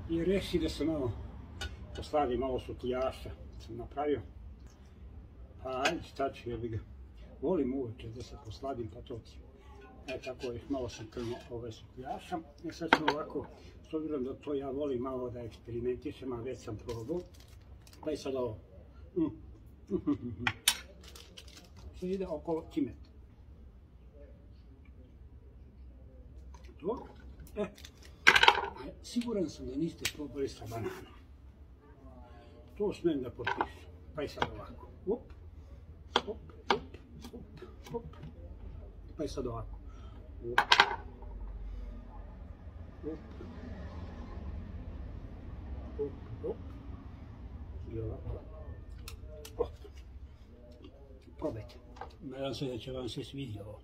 I reši da se malo posladi, malo sutljaša sam napravio. Pa ajde, šta ću, jebi ga. Volim uveče da se posladim, pa to ti. Tako je, malo sam krnuo ove sutljaša. Sad ću ovako, s obzirom da to ja volim malo da eksperimentišem, a već sam probao. Pa i sad ovo. Sad ide okolo cimet. To. Siguran sam da niste probali sa bananom. To smijem da potpišem. Pa i sad ovako. Op, op, op, op, op. Pa i sad ovako. Op, op, op, op. I ovako. Op. Probajte. Nadam se da će vam se svidjeti ovo.